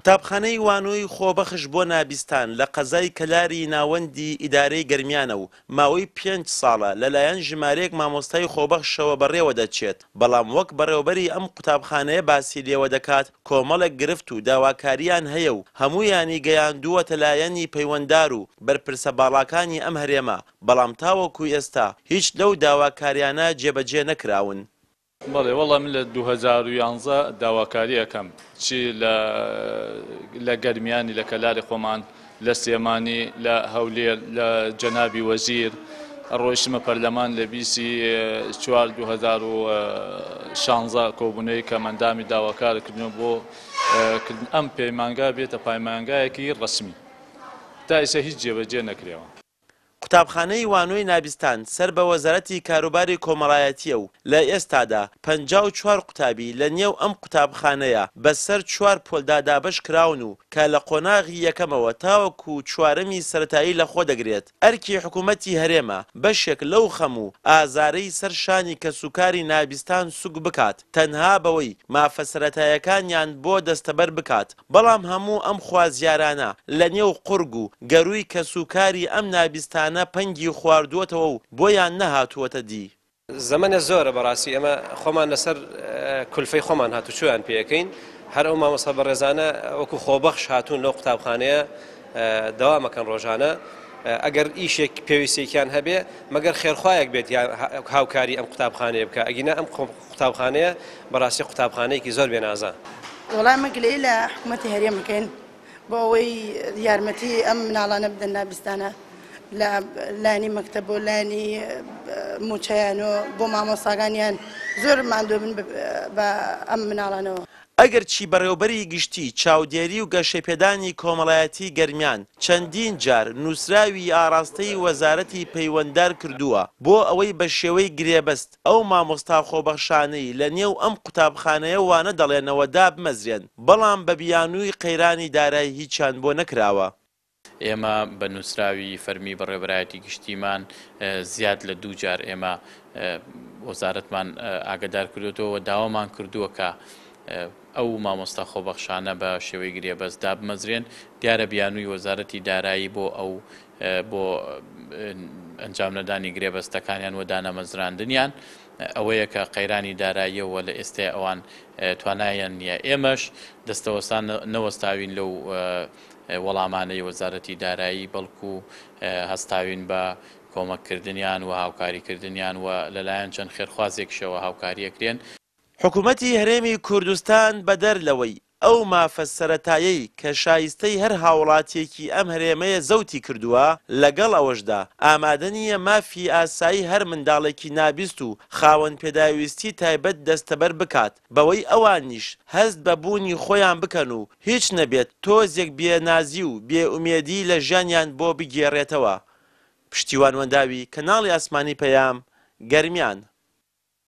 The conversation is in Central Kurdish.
قوتابخانەی وانۆی خۆبەخش بۆ نابستان لە قەزای کەلاری ناوەندی ئیدارەی گەرمیانە و ماوەی 5 ساڵە لەلایەن ژمارەیەک مامۆستای خۆبەخشەوە بەڕێوە دەچێت، بەڵام وەک بەڕێوەبەری ئەم قوتابخانەیە باسی لێوە دەکات کۆمەڵێک گرفت و داواکاریان هەیە و هەموویانی گەیاندووەتە لایەنی پەیوەنددار و بەرپرسە باڵاکانی ئەم هەرێمە، بەڵام تاوەکو ئێستا هیچ لەو داواکاریانە جێبەجێ نەکراون. بەڵێ وەڵام لە 2011 داواکاری ئەەکەم چی لە گەرمیانی لە کەلاری خۆمان لە سێمانی لە هەولێر لە جەنابی وەزیر ڕۆیشتمە پەرلەمان لە 24 2016 کۆبوونەوەی کە مەندامی داواکارکردنەوە بۆ ئەم پەیمانگا بێتە پایمانگایەکی ڕەسمی تا ئێستا هیچ جێبەجێ نەکرێەوە. قوتابخانەی وانۆی نابستان سەر بە وەزارەتی کاروباری کۆمەڵایەتیە و لە ئێستادا 54 قوتابی لە نێو ئەم قوتابخانەیە بەسەر 4 پۆلدا دابەش کراون و کە لە قۆناغی یەکەمەوە تاوەکو چوارەمی سەرەتایی لەخۆ دەگرێت. ئەرکی حکوومەتی هەرێمە بەشێک لەو خەم و ئازارەی سەرشانی کەسوکاری نابستان سوک بکات، تەنها بەوەی مافە سەرەتایەکانیان بۆ دەستەبەر بکات، بەڵام هەموو ئەم خوازیارانە لە نێو قورگ و گەرووی کەسوکاری ئەم نابستان پەنگی خواردووەتەوە و بۆیان نەهاتووەتە دی. زەمانە زۆرە بەڕاستی ئەمە خۆمان لەسەر کولفەی خۆمان هاتوچۆیان پێەکەین، هەر ئەو مامۆستا بەڕێزانە وەکو خۆبەخش هاتوون لەو قوتابخانەیە دەوامەکەن ڕۆژانە، ئەگەر ئیشێک پێویستێکیان هەبێ مەگەر خێرخوایەک بێت هاوکاری ئەم قوتابخانەیە بکە، ئەگینە ئەم قوتابخانەیە بەڕاستی قوتابخانەیەکی زۆر بێنازە. وەڵامە گلەی لە حکوومەتی هەرێمەکەین بۆ ئەوەی یارمەتی ئەم مناڵانە بدەن نابستانە لە لانی مەکتەب و لانی موچەیان و بۆ مامۆستاکانیان زۆر ماندوو بن بە ئەم مناڵانەوە. ئەگەر چی بەڕێوەبەری گشتی چاودێری و گەشەپێدانی کۆمەڵایەتی گەرمیان چەندین جار نووسراوی ئاراستەی وەزارەتی پەیوەنددار کردووە بۆ ئەوەی بە شێوەی گرێبەست ئەو مامۆستا خۆبەخشانەی لە نێو ئەم قوتابخانەیە وانە دەڵێنەوە دابمەزرێن، بەڵام بە بیانووی قەیرانی دارایی هیچیان بۆ نەکراوە. ئێمە بە نووسراوی فەرمی بەڕێوەبەرایەتی گشتیمان زیاد لە 2 جار ئێمە وەزارەتمان ئاگادار کردوەوە داوامان کردووە کە ئەو مامۆستا خۆبەخشانە بە شێوەی گرێبەست دابمەزرێن. دیارە بیانووی وەزارەتی دارایی بۆ ئەنجام نەدانی گرێبەستەکانیان و دانەمەزراندنیان ئەوەیە کە قەیرانی داراییەوە لە ئێستا ئەوان توانایان نییە. ئێمەش دەستەوەسان نەوەستاوین لەو وەڵامانەی وەزارەتی دارایی، بەڵکو هەستاوین بە کۆمەککردنیان و هاوکاریکردنیان و لەلایەن چەند خێرخوازێکشەوە هاوکاریەکرێن. حکوومەتی هەرێمی کوردستان بەدەر لەوەی ئەو مافە سەرەتایەی کە شایستەی هەر هاوڵاتیەکی ئەم هەرێمەیە زەوتی کردووە، لەگەڵ ئەوەشدا ئامادە نییە مافی ئاسایی هەر منداڵێکی نابیست و خاوەن پێداویستی تایبەت دەستەبەر بکات، بەوەی ئەوانیش هەست بە بوونی خۆیان بکەن و هیچ نەبێت تۆزێک بێنازی و بێئومێدی لە ژیانیان بۆ بگێڕێتەوە. پشتیوان وەنداوی کەناڵی ئاسمانی پەیام، گەرمیان.